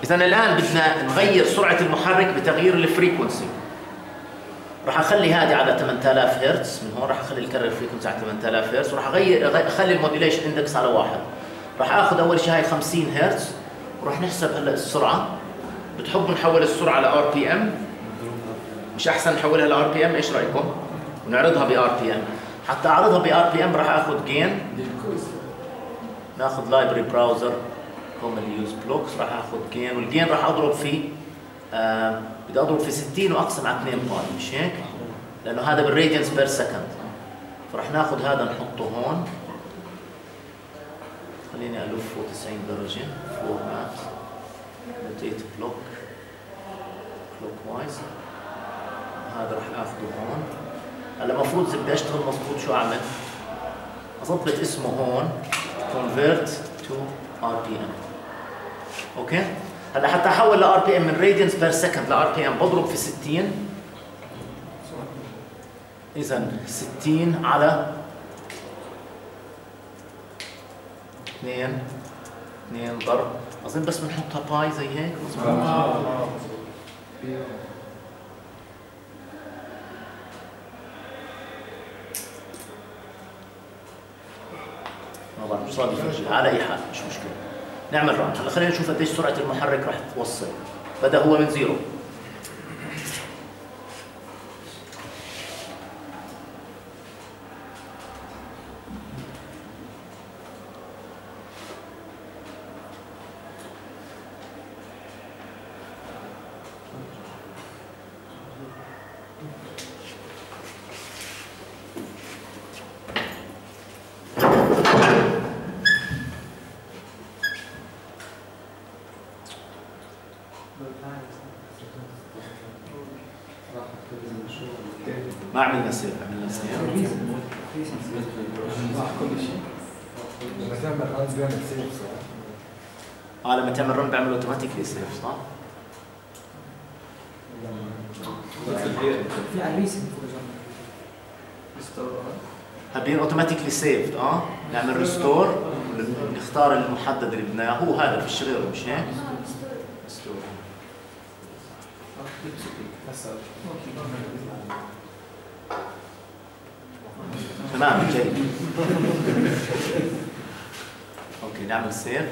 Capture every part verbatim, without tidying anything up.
إذا الآن بدنا نغير سرعة المحرك بتغيير الفريكونسي. راح أخلي هذه على ثمانية آلاف هرتز من هون، راح أخلي الكرر فريكونسي على ثمانية آلاف هرتز، وراح أغير أخلي الموديليشن إندكس على واحد. راح آخذ أول شيء هاي خمسين هرتز، وراح نحسب هلا السرعة. بتحبوا نحول السرعة ل آر بي إم؟ مش أحسن نحولها ل آر بي إم؟ إيش رأيكم؟ ونعرضها ب آر بي إم. حتى أعرضها ب آر بي إم راح آخذ جين، ناخذ لايبرري براوزر كومنلي يوز بلوكس، راح آخذ جين، والجين راح أضرب فيه آه بدي أضرب في ستين وأقسم على اثنين باي، مش هيك؟ لأنه هذا بالراديانس بير سكند. فراح ناخذ هذا نحطه هون، خليني ألفه تسعين درجة، فورمات روتيت بلوك كلوك وايز. هذا راح آخذه هون. هلا المفروض إذا بدي أشتغل مضبوط شو أعمل؟ أضبط اسمه هون convert to آر بي إم. أوكي؟ هلا حتى أحول ل آر بي إم من radians per second ل آر بي إم بضرب في ستين. إذا ستين على اثنين اثنين ضرب، أظن بس بنحطها باي زي هيك مظبوط. ما بعرف مش راضي يفرجيها، على أي حال مش مشكلة. نعمل ران. هلا خلينا نشوف قديش سرعة المحرك راح توصل. بدأ هو من زيرو. ما عملنا سيف، عملنا سيف. لما تعمل ران بيعمل سيف صح؟ اه لما تعمل رن بيعمل اوتوماتيكلي سيف صح؟ في على الريسنج هابين اوتوماتيكلي سيفد. اه نعمل ريستور، نختار المحدد اللي بدنا اياه، هو هذا فيش غيره مش هيك؟ ريستور. تمام جيد. اوكي نعمل سيف.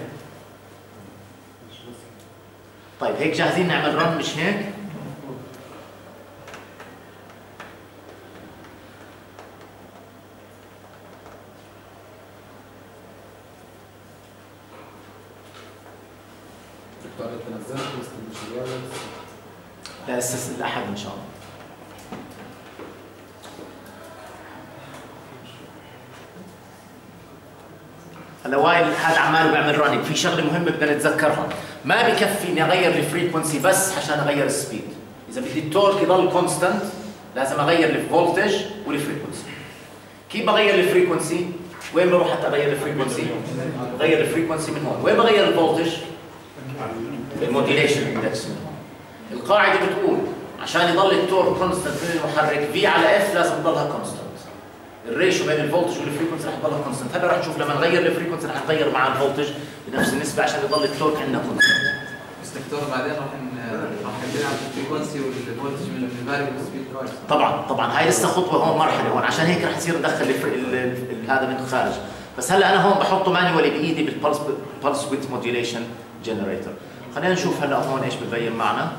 طيب هيك جاهزين نعمل رن مش هيك؟ لا لسه الأحد إن شاء الله. هلا وائل هذا عماله بيعمل رانينج، في شغله مهمه بدنا نتذكرها، ما بكفي اني اغير الفريكونسي بس عشان اغير السبيد، اذا بدي التورك يضل كونستنت لازم اغير الفولتج والفريكونسي. كيف بغير الفريكونسي؟ وين بروح حتى اغير الفريكونسي؟ بغير الفريكونسي من هون، وين بغير الفولتج؟ الموديليشن اندكس. القاعده بتقول عشان يضل التورك كونستنت من المحرك في على اف لازم تضلها كونستنت. الريشيو بين الفولتج والفريكونسي رح تضلها كونستنت، هلا رح نشوف لما نغير الفريكونسي رح نغير مع الفولتج بنفس النسبه عشان يضل التورك عندنا كونستنت. بس دكتور بعدين راح راح نبني على الفريكونسي والفولتج من الفاريبل سبيد رايز. طبعا طبعا هاي لسه خطوه هون، مرحله هون، عشان هيك رح نصير ندخل هذا من الخارج، بس هلا انا هون بحطه مانيوالي بايدي بالبلس بلس ويدث موديوليشن جنريتور. خلينا نشوف هلا هون ايش ببين معنا.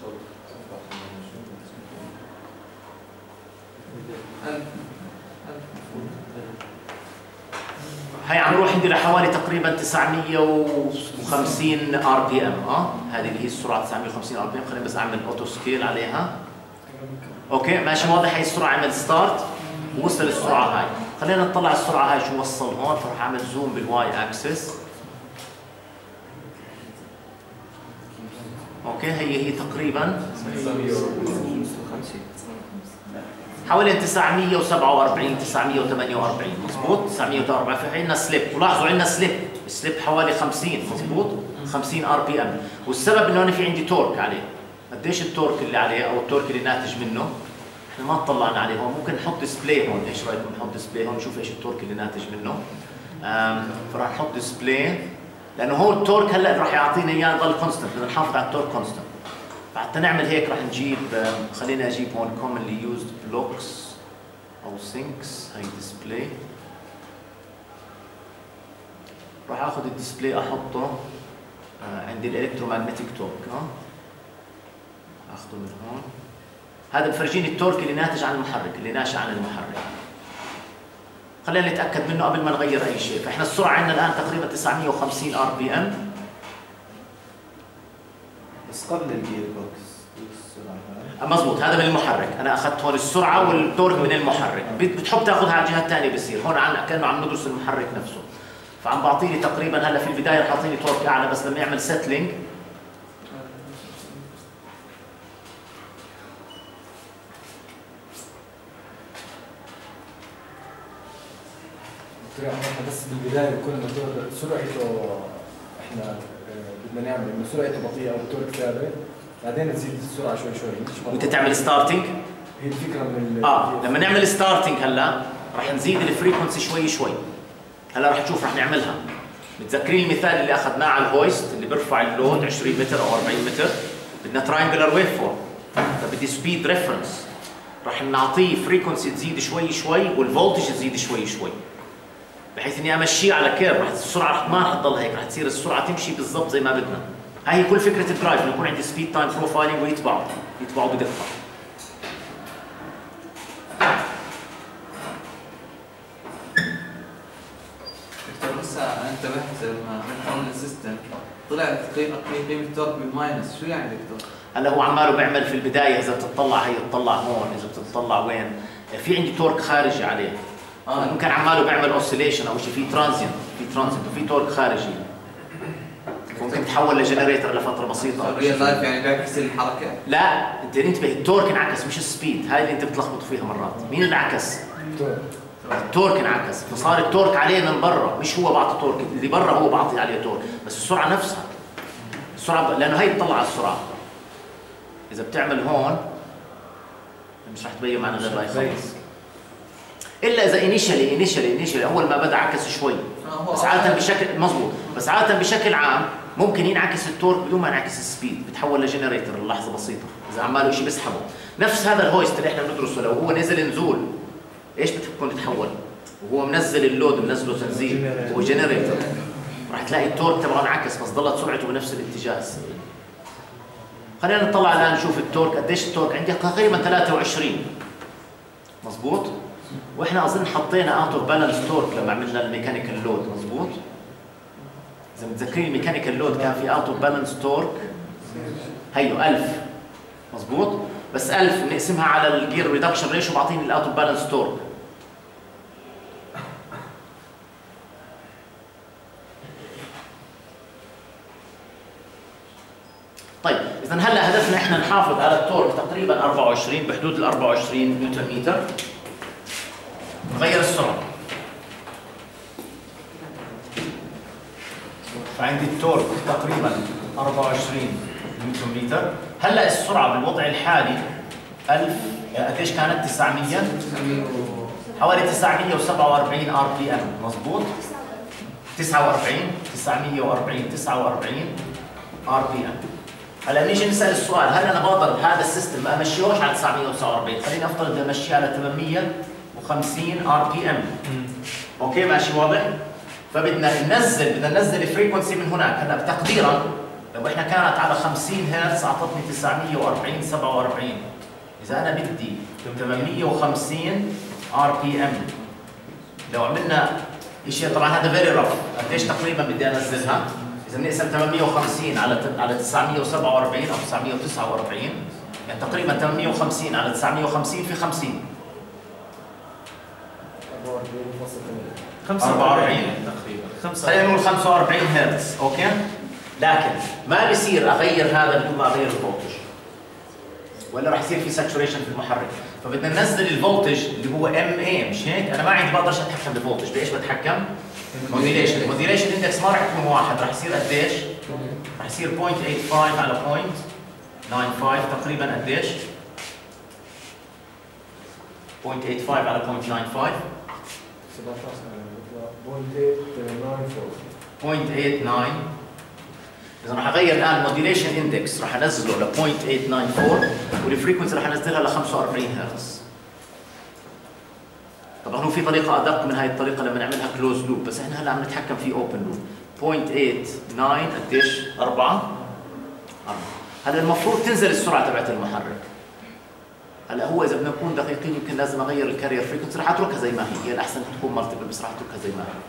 هاي عم نروح عندي لحوالي تقريبا تسعمية وخمسين ار بي ام. اه هذه اللي هي السرعه تسعمية وخمسين ار بي ام. خلينا بس اعمل اوتو سكيل عليها. اوكي ماشي واضح. هي السرعه عمل ستارت ووصل للسرعه هاي. خلينا نطلع السرعه هاي شو وصل هون. فراح اعمل زوم بالواي اكسس. اوكي هي هي تقريبا حوالي تسعمية وسبعة وأربعين تسعمية وثمانية وأربعين مضبوط. تسعمية وثمانية وأربعين في عندنا سليب، ولاحظوا عندنا سليب، السليب حوالي خمسين مضبوط، خمسين ار بي ام. والسبب انه هون في عندي تورك عليه. قديش التورك اللي عليه او التورك اللي ناتج منه؟ احنا ما اطلعنا عليه هون. ممكن نحط ديسبلاي هون. ايش رايكم نحط ديسبلاي هون نشوف ايش التورك اللي ناتج منه. فراح نحط ديسبلاي لانه هو التورك هلا راح يعطينا اياه يضل كونستنت، بدنا نحافظ على التورك كونستنت. فحتى نعمل هيك راح نجيب، خلينا اجيب هون commonly used blocks او sinks. هي ديسبلاي، راح اخذ الديسبلاي احطه عند الالكترومagnetic تورك. ها اخذه من هون. هذا بفرجيني التورك اللي ناتج عن المحرك، اللي ناشئ عن المحرك. خلينا نتاكد منه قبل ما نغير اي شيء. فاحنا السرعه عندنا الان تقريبا تسعمية وخمسين ار بي ام. بس قبل الجير بوكس السرعه مضبوط، هذا من المحرك. انا اخذت هون السرعه والتورك من المحرك. بتحب تاخذها على الجهه الثانيه بصير هون عن كانه عم ندرس المحرك نفسه. فعم بعطيني تقريبا هلا في البدايه رح يعطيني تورك اعلى، بس لما يعمل سيتلينج احنا بس بالبدايه كل موتور سرعته احنا آه، بدنا نعمل انه سرعته بطيئه والتورك ثابت، بعدين تزيد السرعه شوي شوي مش وانت تعمل ستارتنج. هي الفكره من اه لما نعمل ستارتنج هلا رح نزيد الفريكونسي شوي شوي. هلا رح تشوف رح نعملها. متذكرين المثال اللي اخذناه على الهويست اللي بيرفع اللود عشرين متر او أربعين متر؟ بدنا تراينجلر ويف فورم، فبدي سبيد ريفرنس. رح نعطيه فريكونسي تزيد شوي شوي والفولتج تزيد شوي شوي، بحيث اني امشيه على كيرف. رح السرعه رح ما رح تضل هيك، رح تصير السرعه تمشي بالضبط زي ما بدنا. هاي هي كل فكره الدرايف، انه يكون عندي سبيد تايم بروفايلنج ويتبعوا يتبعوا بدقه. دكتور لسه انا انتبهت لما نحول السيستم طلعت قيمه قيمه التورك بالماينس، شو يعني دكتور؟ هلا هو عماله بيعمل في البدايه، اذا بتطلع هي بتطلع هون، اذا بتطلع وين في عندي تورك خارجي عليه. اه ممكن عماله بيعمل اوسيليشن او شيء، في ترانزينت في ترانزينت وفي تورك خارجي، ممكن تتحول لجنريتر لفتره بسيطه. ريال لايف يعني بيعكس الحركه؟ لا انت انتبه، التورك انعكس مش السبيد، هاي اللي انت بتلخبط فيها مرات. مين اللي انعكس؟ التورك انعكس، فصار التورك عليه من برا، مش هو بعطي تورك، اللي برا هو بعطي عليه تورك، بس السرعه نفسها. السرعه ب... لانه هي بتطلع على السرعه. اذا بتعمل هون مش رح تبين معنا غير راي خالص. الا اذا انيشالي انيشالي انيشالي اول ما بدا عكس شوي، بس عاده بشكل مضبوط، بس عاده بشكل عام ممكن ينعكس التورك بدون ما ينعكس السبيد، بتحول لجنريتر للحظه بسيطه اذا عماله شيء بيسحبه. نفس هذا الهويست اللي احنا بندرسه لو هو نزل نزول ايش بتكون تتحول؟ وهو منزل اللود منزله تنزيل هو جنريتر، راح تلاقي التورك تبعه انعكس بس ضلت سرعته بنفس الاتجاه. خلينا نطلع الان نشوف التورك قديش. التورك عندي تقريبا ثلاثة وعشرين مضبوط، واحنا اظن حطينا اوت اوف بالانس تورك لما عملنا الميكانيكال لود مضبوط. اذا متذكرين الميكانيكال لود كان في اوت اوف بالانس تورك هيو ألف مضبوط، بس ألف بنقسمها على الجير ريدكشن ريشيو بعطيني الاوت اوف بالانس تورك. طيب اذا هلا هدفنا احنا نحافظ على التورك تقريبا أربعة وعشرين، بحدود ال أربعة وعشرين نيوتن متر. نغير السرعه، فعندي التورك تقريبا أربعة وعشرين نيوتن متر. هلا السرعه بالوضع الحالي ألف قديش كانت؟ تسعمية حوالي تسعمية وسبعة وأربعين ار بي ام مضبوط. تسعة وأربعين تسعمية وأربعين تسعة وأربعين ار بي ام. هلا نيجي نسال السؤال، هل انا بقدر هذا السيستم ما امشيهوش على تسعمية وتسعة وأربعين؟ خليني افترض بدي امشيه على ثمانمية وخمسين ار بي ام. اوكي ماشي واضح؟ فبدنا ننزل بدنا ننزل الفريكونسي من هناك. هلا تقديرا لو احنا كانت على خمسين هرتز اعطتني تسعمية وأربعين سبعة وأربعين. اذا انا بدي ثمانمية وخمسين ار بي ام، لو عملنا شيء طبعا هذا فيري رف، قديش تقريبا بدي انزلها؟ إذا بنقسم ثمانمية وخمسين على على تسعمية وسبعة وأربعين أو تسعمية وتسعة وأربعين، يعني تقريبا ثمانمية وخمسين على تسعمية وخمسين في خمسين. خمسة وأربعين تقريبا. خلينا نقول خمسة وأربعين هرتز، أوكي؟ لكن ما بصير أغير هذا بدون ما أغير الفولتج. ولا راح يصير في ساتوريشن في المحرك، فبدنا ننزل الفولتج اللي هو ام اي، مش هيك؟ أنا ما عندي بقدرش أتحكم بالفولتج، بإيش بتحكم؟ موديليشن. الموديليشن اندكس ما راح يكون واحد، راح يصير قديش؟ راح يصير صفر فاصلة ثمانية وثمانين على صفر فاصلة تسعة وخمسين تقريبا قديش؟ صفر فاصلة ثمانية وثمانين على صفر فاصلة تسعة وخمسين سبعة عشر صفر فاصلة ثمانية وأربعين. صفر فاصلة ثمانية تسعة. اذا راح اغير الان الموديوليشن اندكس راح انزله ل صفر فاصلة ثمانية تسعة أربعة والفريكونسي راح انزلها ل خمسة وأربعين هرتز. طبعا هو في طريقه ادق من هاي الطريقه لما نعملها كلوز لوب، بس احنا هلا عم نتحكم في اوبن لوب. صفر فاصلة ثمانية تسعة قديش؟ أربعة. أربعة. هلا المفروض تنزل السرعه تبعت المحرك. هلا هو اذا بدنا نكون دقيقين يمكن لازم اغير الكارير فريكونسي، راح اتركها زي ما هي، هي الاحسن تكون مالتيبل بس راح اتركها زي ما هي.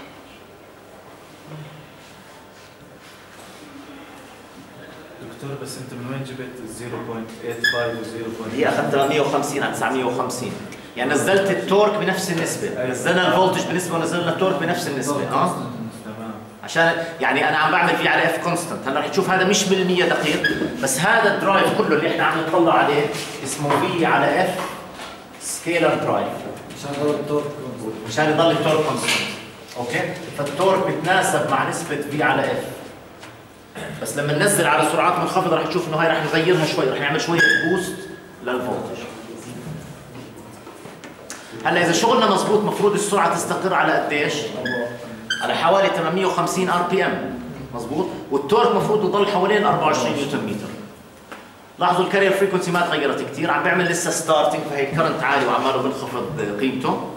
دكتور بس انت من وين جبت صفر فاصلة ثمانية وخمسين و صفر؟ هي اخذتها مية وخمسين على تسعمية وخمسين، يعني نزلت التورك بنفس النسبه، نزلنا الفولتج بنسبه ونزلنا التورك بنفس النسبه. اه تمام. عشان يعني انا عم بعمل في على اف كونستنت. هلا رح تشوف هذا مش بالمية دقيق، بس هذا الدرايف كله اللي احنا عم نطلع عليه اسمه في على اف سكيلر درايف، عشان يضل التورك مشان يضل التورك كونستنت. اوكي، فالتورك بتناسب مع نسبه في على اف. بس لما ننزل على سرعات منخفضه رح تشوف انه هاي رح نغيرها شوي، رح نعمل شويه بوست للفولتج. هلا اذا شغلنا مضبوط مفروض السرعه تستقر على قديش؟ على حوالي ثمانمية وخمسين ار بي ام، مضبوط، والتورك مفروض يضل حوالين أربعة وعشرين نيوتن متر. لاحظوا الكارير فريكونسي ما تغيرت كثير، عم بيعمل لسه ستارتنج، فهي الكرنت عالي وعماله بنخفض قيمته.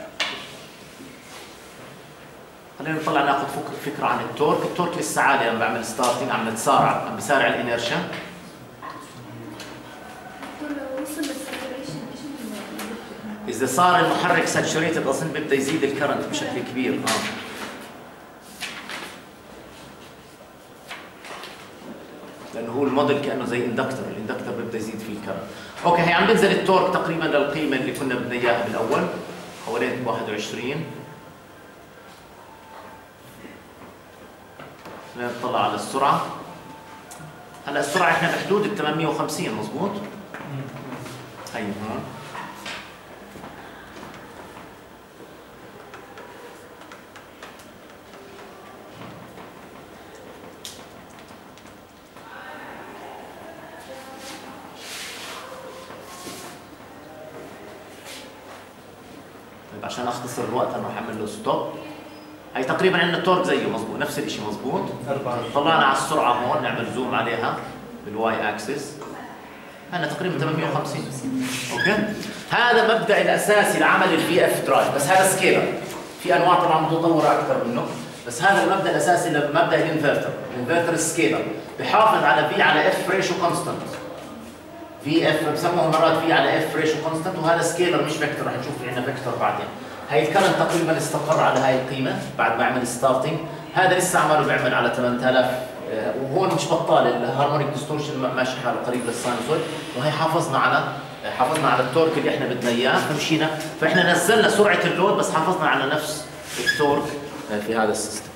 خلينا نطلع ناخذ فكره عن التورك. التورك لسه عالي، عم بعمل ستارتنج، عم نتسارع، عم بسارع الانيرشيا. إذا صار المحرك ساتشوريتد أظن ببدأ يزيد الكرنت بشكل كبير. آه. لأنه هو الموديل كأنه زي اندكتر، الاندكتر ببدأ يزيد فيه الكرنت. أوكي، هي عم بنزل التورك تقريبا للقيمة اللي كنا بدنا إياها بالأول، حوالين واحد وعشرين. خلينا نطلع على السرعة. هلا السرعة احنا بحدود ال ثمانمية وخمسين، مضبوط؟ هي هون. عشان اختصر الوقت انا راح اعمل له ستوب. هي تقريبا عندنا التورك زيه مضبوط، نفس الشيء مضبوط. طلعنا على السرعه هون، نعمل زوم عليها بالواي اكسس. هلا تقريبا ثمانمية وخمسين. اوكي؟ هذا مبدا الاساسي لعمل الفي اف درايف، بس هذا سكيلر. في انواع طبعا متطوره اكثر منه، بس هذا المبدا الاساسي لمبدا الانفرتر، الانفرتر سكيلر، بحافظ على في على اف ريشو كونستنت. في اف بسموه مرات في على اف ريشو كونستنت، وهذا سكيلر مش فيكتور، رح نشوف في عندنا فيكتور بعدين. هي الكرنت تقريبا استقر على هاي القيمه بعد ما عمل ستارتنج. هذا لسه عماله بيعمل على ثمانية آلاف، وهون مش بطال، الهارمونيك ديستورشن ماشي حاله قريب للساينسويد، وهي حافظنا على حافظنا على التورك اللي احنا بدنا اياه، فمشينا، فاحنا نزلنا سرعه اللود بس حافظنا على نفس التورك في هذا السيستم.